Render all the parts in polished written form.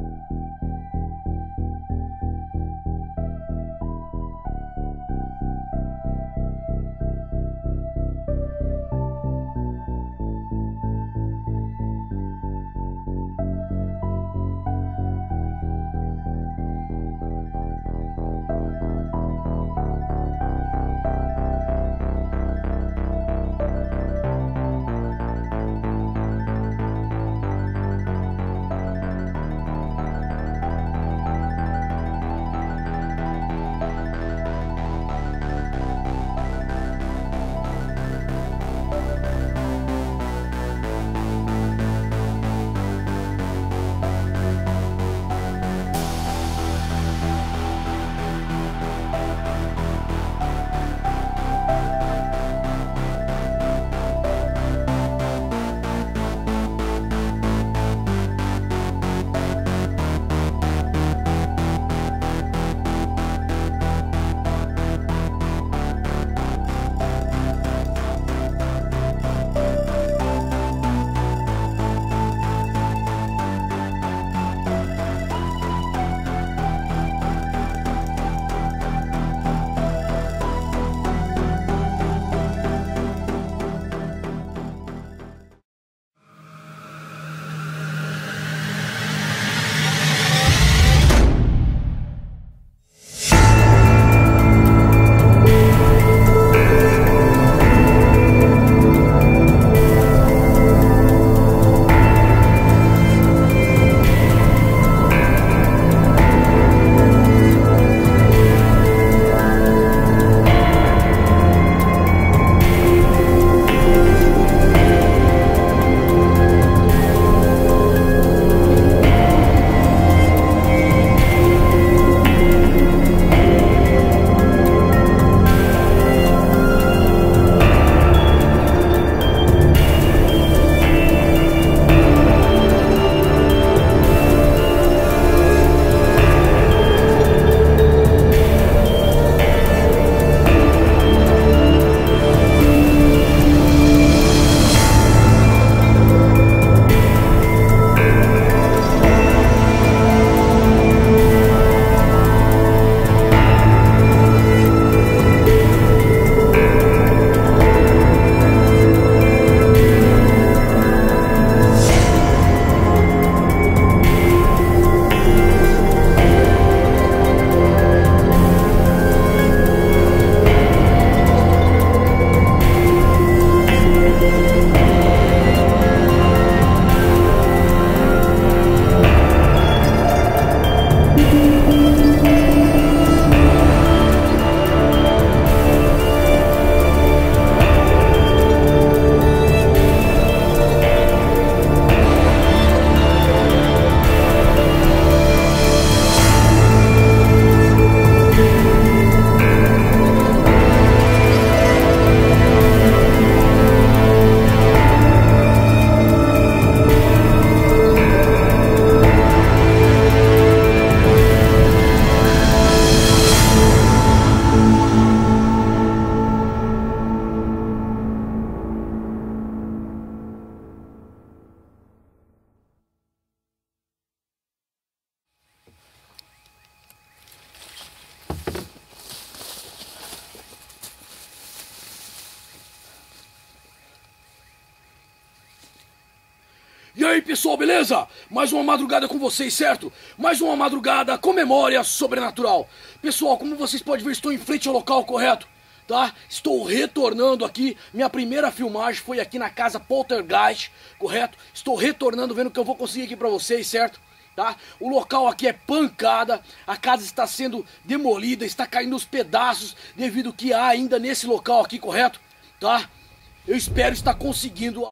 E aí pessoal, beleza? Mais uma madrugada com vocês, certo? Mais uma madrugada com memória sobrenatural. Pessoal, como vocês podem ver, estou em frente ao local, correto? Tá? Estou retornando aqui, minha primeira filmagem foi aqui na casa Poltergeist, correto? Estou retornando, vendo o que eu vou conseguir aqui pra vocês, certo? Tá? O local aqui é pancada, a casa está sendo demolida, está caindo os pedaços devido ao que há ainda nesse local aqui, correto? Tá? Eu espero estar conseguindo...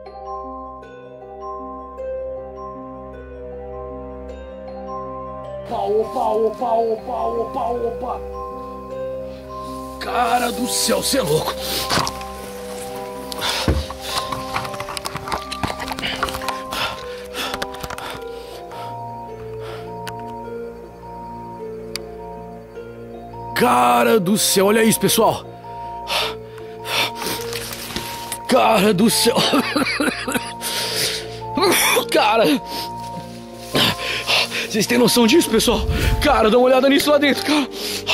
Opa. Cara do céu, cê é louco. Cara do céu, olha isso, pessoal. Cara do céu. Vocês têm noção disso, pessoal? Cara, dá uma olhada nisso lá dentro, cara.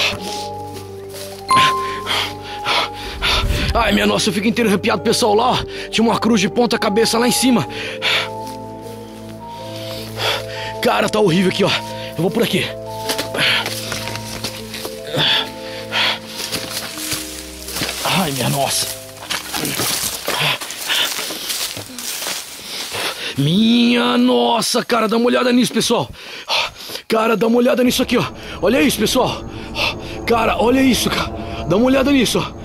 Ai, minha nossa, eu fico inteiro arrepiado, pessoal. Lá, ó, tinha uma cruz de ponta cabeça lá em cima. Cara, tá horrível aqui, ó. Eu vou por aqui. Ai, minha nossa. Minha nossa, cara, dá uma olhada nisso, pessoal. Cara, dá uma olhada nisso aqui, ó. Olha isso, pessoal. Cara, olha isso, cara. Dá uma olhada nisso, ó.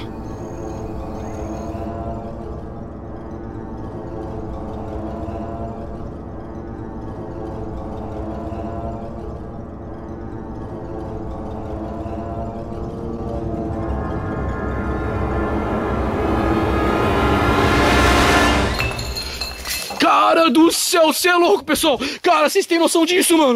Cara do céu, você é louco, pessoal. Cara, vocês têm noção disso, mano?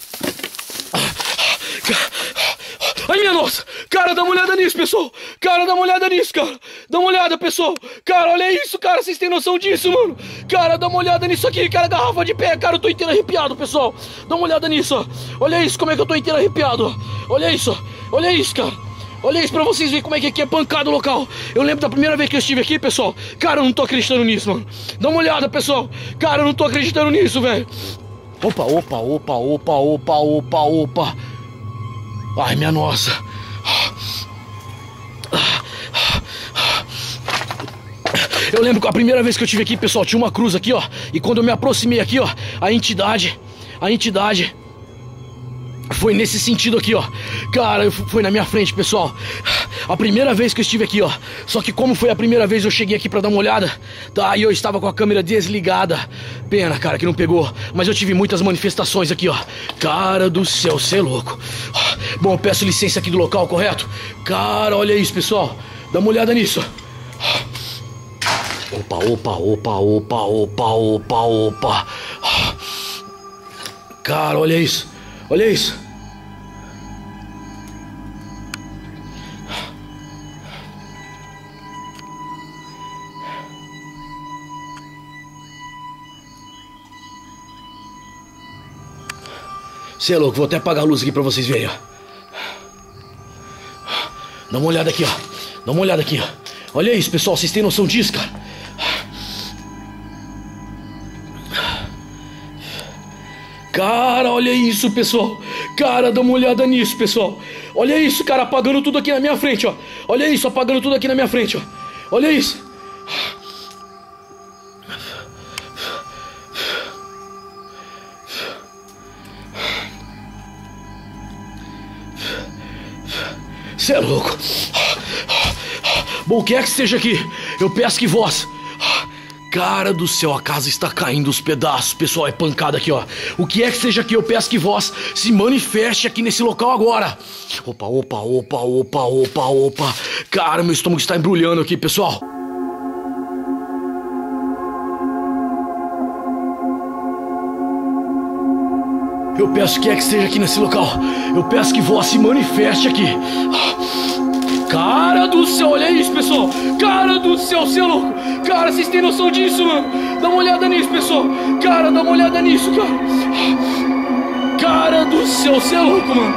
Ai, minha nossa. Cara, dá uma olhada nisso, pessoal. Cara, dá uma olhada nisso, cara. Dá uma olhada, pessoal. Cara, olha isso, cara. Vocês têm noção disso, mano? Cara, dá uma olhada nisso aqui, cara. Garrafa de pé. Cara, eu tô inteiro arrepiado, pessoal. Dá uma olhada nisso, ó. Olha isso, como é que eu tô inteiro arrepiado, ó. Olha isso, ó. Olha isso, cara. Olha isso pra vocês verem como é que aqui é pancado o local. Eu lembro da primeira vez que eu estive aqui, pessoal. Cara, eu não tô acreditando nisso, mano. Dá uma olhada, pessoal. Cara, eu não tô acreditando nisso, velho. Opa, opa, opa, opa, opa, opa, opa. Ai, minha nossa. Eu lembro que a primeira vez que eu estive aqui, pessoal, tinha uma cruz aqui, ó. E quando eu me aproximei aqui, ó, a entidade foi nesse sentido aqui, ó. Cara, foi na minha frente, pessoal. A primeira vez que eu estive aqui, ó. Só que como foi a primeira vez eu cheguei aqui pra dar uma olhada, tá? E eu estava com a câmera desligada. Pena, cara, que não pegou. Mas eu tive muitas manifestações aqui, ó. Cara do céu, cê é louco. Bom, eu peço licença aqui do local, correto? Cara, olha isso, pessoal. Dá uma olhada nisso. Opa, opa, opa, opa, opa, opa, opa. Cara, olha isso. Olha isso. Cê é louco, vou até apagar a luz aqui pra vocês verem, ó. Dá uma olhada aqui, ó. Dá uma olhada aqui, ó. Olha isso, pessoal, vocês têm noção disso, cara? Cara, olha isso, pessoal. Cara, dá uma olhada nisso, pessoal. Olha isso, cara, apagando tudo aqui na minha frente, ó. Olha isso, apagando tudo aqui na minha frente, ó. Olha isso. Cê é louco. Bom, o que é que esteja aqui, eu peço que vós... Cara do céu, a casa está caindo os pedaços, pessoal, é pancada aqui, ó. O que é que seja aqui, eu peço que vós se manifeste aqui nesse local agora. Opa, opa, opa, opa, opa, opa. Cara, meu estômago está embrulhando aqui, pessoal. Eu peço que é que esteja aqui nesse local. Eu peço que vós se manifeste aqui. Cara do céu, olha isso, pessoal. Cara do céu, cê é louco. Cara, vocês têm noção disso, mano? Dá uma olhada nisso, pessoal. Cara, dá uma olhada nisso, cara. Cara do céu, cê é louco, mano.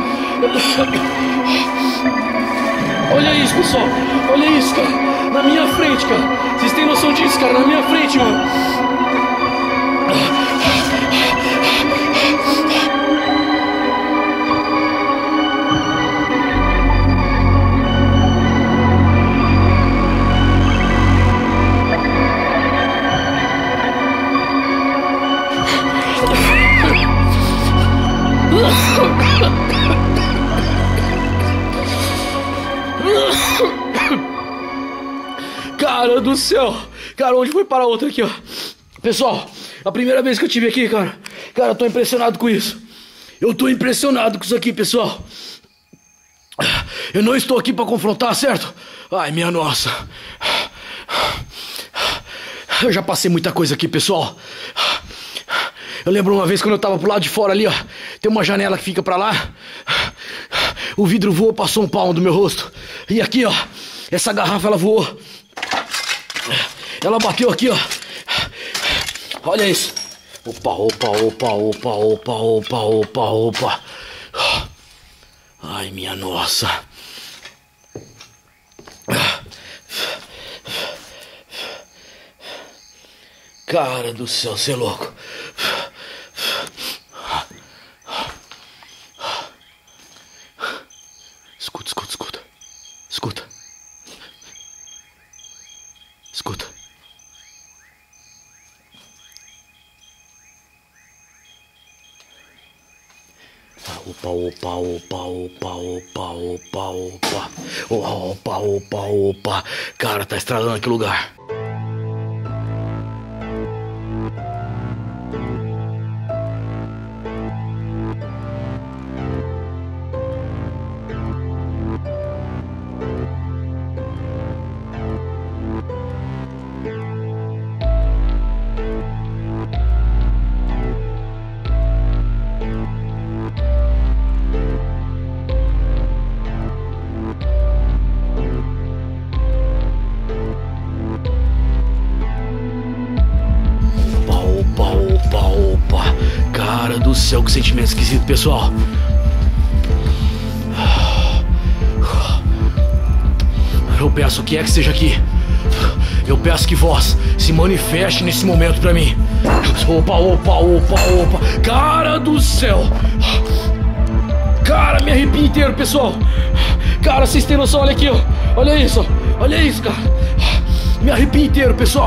Olha isso, pessoal. Olha isso, cara. Na minha frente, cara. Vocês têm noção disso, cara? Na minha frente, mano. Cara do céu. Cara, onde foi parar outra aqui, ó? Pessoal, a primeira vez que eu estive aqui, cara. Cara, eu tô impressionado com isso. Eu tô impressionado com isso aqui, pessoal. Eu não estou aqui pra confrontar, certo? Ai, minha nossa. Eu já passei muita coisa aqui, pessoal. Eu lembro uma vez quando eu tava pro lado de fora ali, ó. Tem uma janela que fica pra lá. O vidro voou, passou um palmo do meu rosto. E aqui, ó. Essa garrafa, ela voou. Ela bateu aqui, ó. Olha isso. Opa, opa, opa, opa, opa, opa, opa, opa. Ai, minha nossa. Cara do céu, você é louco. Escuta, escuta, escuta. Escuta. Escuta. Opa, opa, opa, opa, opa, opa, opa. Opa, opa, opa. Cara, tá estralando aquele lugar. Cara do céu, que sentimento esquisito, pessoal. Eu peço o que é que esteja aqui. Eu peço que vós se manifeste nesse momento pra mim. Opa, opa, opa, opa. Cara do céu. Cara, me arrepio inteiro, pessoal. Cara, vocês têm noção, olha aqui, ó. Olha isso, olha isso, cara. Me arrepio inteiro, pessoal.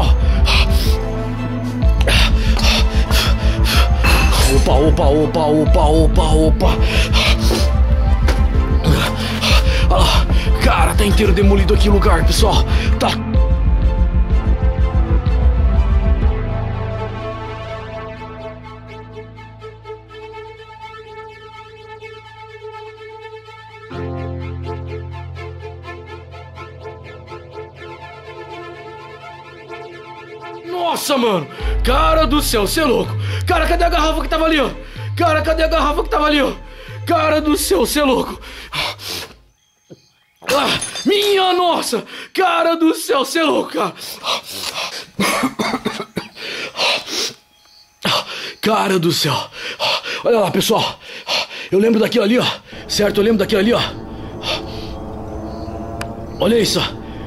Opa, opa, opa, opa, opa, opa. Cara, tá inteiro demolido aqui o lugar, pessoal. Tá. Nossa, mano. Cara do céu, você é louco. Cara, cadê a garrafa que tava ali, ó? Cara, cadê a garrafa que tava ali, ó? Cara do céu, você é louco. Ah, minha nossa. Cara do céu, você é louco, cara. Cara do céu. Olha lá, pessoal. Eu lembro daquilo ali, ó. Certo, eu lembro daquilo ali, ó. Olha isso.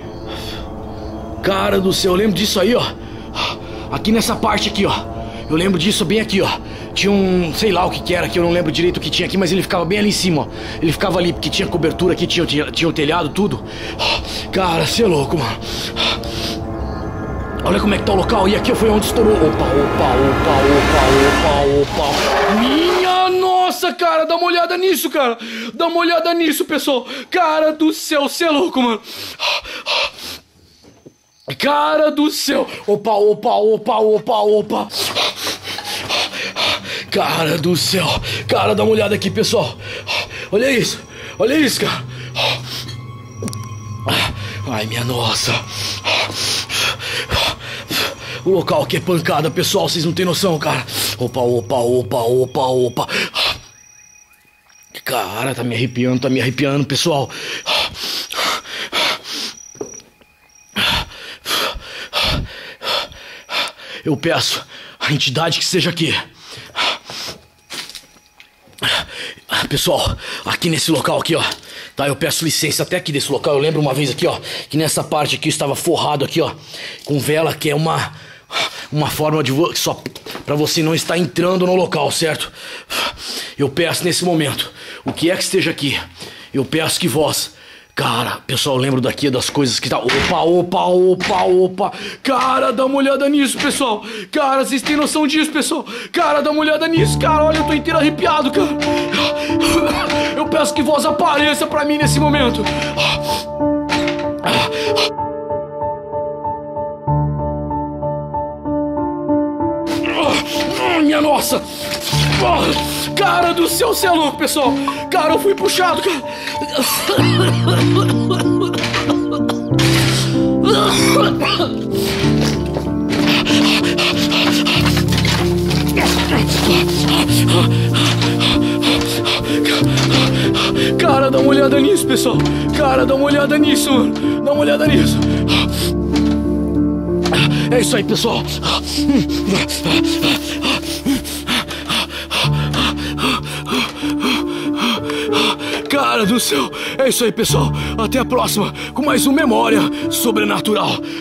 Cara do céu, eu lembro disso aí, ó. Aqui nessa parte aqui, ó. Eu lembro disso bem aqui, ó. Tinha um, sei lá o que era, que eu não lembro direito o que tinha aqui, mas ele ficava bem ali em cima, ó. Ele ficava ali, porque tinha cobertura aqui, tinha o telhado, tudo. Cara, você é louco, mano. Olha como é que tá o local. E aqui foi onde estourou. Opa, opa, opa, opa, opa, opa. Minha nossa, cara, dá uma olhada nisso, cara. Dá uma olhada nisso, pessoal. Cara do céu, você é louco, mano. Cara do céu. Opa, opa, opa, opa, opa. Cara do céu. Cara, dá uma olhada aqui, pessoal. Olha isso. Olha isso, cara. Ai, minha nossa. O local aqui é pancada, pessoal. Vocês não tem noção, cara. Opa, opa, opa, opa, opa. Cara, tá me arrepiando, pessoal. Eu peço a entidade que esteja aqui. Pessoal, aqui nesse local aqui, ó. Tá, eu peço licença até aqui desse local. Eu lembro uma vez aqui, ó, que nessa parte aqui estava forrado aqui, ó, com vela, que é uma forma de só para você não estar entrando no local, certo? Eu peço nesse momento, o que é que esteja aqui, eu peço que vós, cara, pessoal, eu lembro daqui das coisas que tá. Opa, opa, opa, opa. Cara, dá uma olhada nisso, pessoal. Cara, vocês têm noção disso, pessoal? Cara, dá uma olhada nisso, cara. Olha, eu tô inteiro arrepiado, cara. Eu peço que vós apareça pra mim nesse momento. Minha nossa. Cara do céu, você é louco, pessoal. Cara, eu fui puxado, cara. Cara, dá uma olhada nisso, pessoal. Cara, dá uma olhada nisso, mano. Dá uma olhada nisso. É isso aí, pessoal. Cara do céu. É isso aí, pessoal. Até a próxima com mais um Memória Sobrenatural.